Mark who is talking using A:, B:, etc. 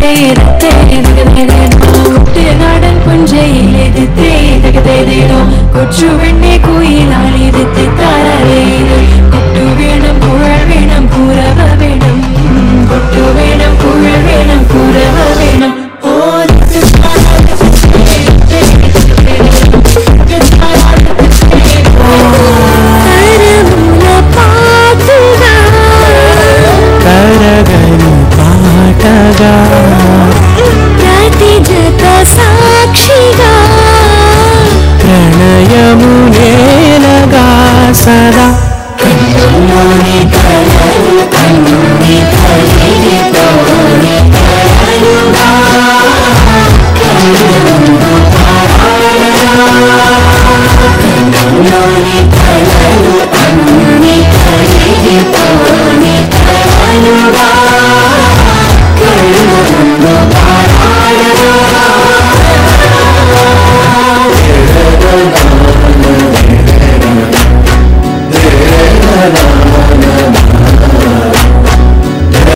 A: നാടൻ പുഞ്ചയിലെതിത്തേതോ കൊച്ചു വെണ്ണെ കുയിലാളിതെത്തി താരേത് കൊട്ടു വേണം കുഴൽ വേണം കുരവ വേണം കൊട്ടു വേണം കുഴൽ വേണം കുരവ വേണം సాక్షిగా ప్రణయమునేలగా సదా కన్నులోని కలలు కన్నుని కలిగిపోని కలలుగా కన్నులోని కలలు కన్నుని కలిగిపోని కలలుగా la la la la